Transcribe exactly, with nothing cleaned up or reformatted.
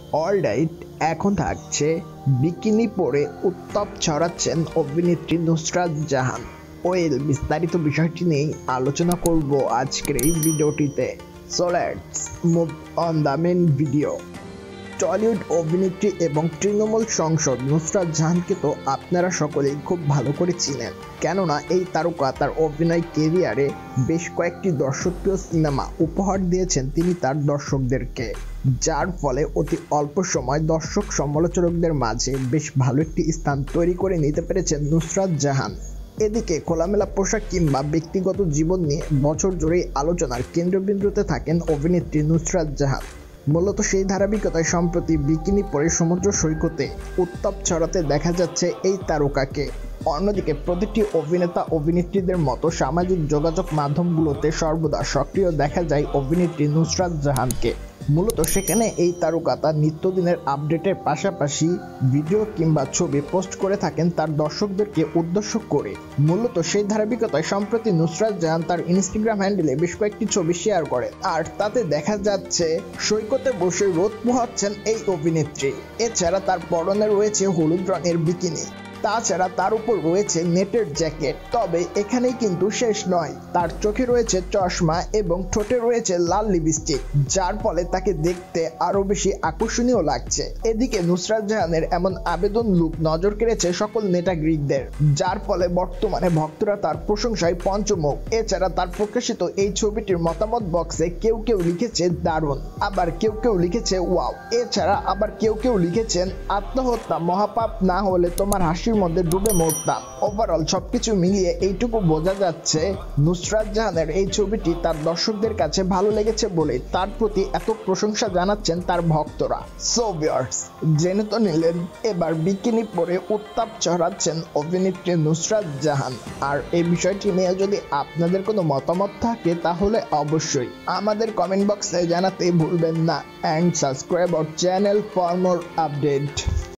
Alright, এখন থাকছে bikini পরে উত্তাপ ছড়াচ্ছেন অভিনেত্রী নুসরাত জাহান। ওয়েল, বিস্তারিত বিষয়টি নিয়ে আলোচনা করব আজকের এই ভিডিওটিতে। So let's move on the main video. Tollywood অভিনেত্রী এবং তৃণমূল সাংসদ নুসরাত জাহানকে তো আপনারা সকলেই খুব ভালো করে চিনেন, কেননা এই তারকা তার অভিনয় ক্যারিয়ারে বেশ কয়েকটি দর্শকপ্রিয় সিনেমা উপহার দিয়েছেন তিনি তার দর্শকদেরকে, যার ফলে অতি অল্প সময় দর্শক সমালোচকদের মাঝে বেশ ভালো একটি স্থান তৈরি করে নিতে পেরেছেন নুসরাত জাহান। এদিকে খোলামেলা পোশাক কিংবা ব্যক্তিগত জীবন নিয়ে বছর জুড়েই আলোচনার কেন্দ্রবিন্দুতে থাকেন অভিনেত্রী নুসরাত জাহান। মূলত সেই ধারাবাহিকতায় সম্প্রতি বিকিনি পরে সমুদ্র সৈকতে উত্তাপ ছড়াতে দেখা যাচ্ছে এই তারকাকে। অন্যদিকে প্রতিটি অভিনেতা অভিনেত্রীদের মতো সামাজিক যোগাযোগ মাধ্যমগুলোতে সর্বদা সক্রিয় দেখা যায় অভিনেত্রী নুসরাত জাহানকে। মূলত সেখানে এই তারকা তার নিত্যদিনের আপডেটের পাশাপাশি ভিডিও কিংবা ছবি পোস্ট করে থাকেন তার দর্শকদেরকে উদ্দেশ্য করে। মূলত সেই ধারাবাহিকতায় সম্প্রতি নুসরাত জাহান তার ইনস্টাগ্রাম হ্যান্ডেলে বেশ কয়েকটি ছবি শেয়ার করে, আর তাতে দেখা যাচ্ছে সৈকতে বসে রোদ পোহাচ্ছেন এই অভিনেত্রী। এছাড়া তার পরনে রয়েছে হলুদ রঙের বিকিনি, তাছাড়া তার উপর রয়েছে নেটের জ্যাকেট। তবে এখানেই কিন্তু শেষ নয়, তার চোখে রয়েছে চশমা এবং ঠোঁটে রয়েছে লাল লিপস্টিক, যার ফলে তাকে দেখতে আরো বেশি আকর্ষণীয় লাগছে। এদিকে নুসরাত জাহানের এমন আবেদন লুক নজর কেড়েছে সকল নেটাগ্রিকদের, যার ফলে বর্তমানে ভক্তরা তার প্রশংসায় পঞ্চমুখ। এছাড়া তার প্রকাশিত এই ছবিটির মতামত বক্সে কেউ কেউ লিখেছে দারুণ, আবার কেউ কেউ লিখেছে ওয়াও, এছাড়া আবার কেউ কেউ লিখেছেন আত্মহত্যা মহাপাপ না হলে তোমার হাসি মধ্যে ডুবে মরতাম। ওভারঅল সবকিছু মিলিয়ে এইটুকু বোঝা যাচ্ছে নুসরাত জাহানের এই ছবিটি তার দর্শকদের কাছে ভালো লেগেছে বলে তার প্রতি এত প্রশংসা জানাচ্ছেন তার ভক্তরা। সো ভিউয়ার্স, জেনে তো নিলেন, এবার বিকিনি পরে উত্তাপ ছড়াচ্ছেন অভিনেত্রী নুসরাত জাহান। আর এই বিষয়টি নিয়ে যদি আপনাদের কোনো মতামত থাকে তাহলে অবশ্যই আমাদের কমেন্ট বক্সে জানাতে ভুলবেন না। And subscribe our channel for more update.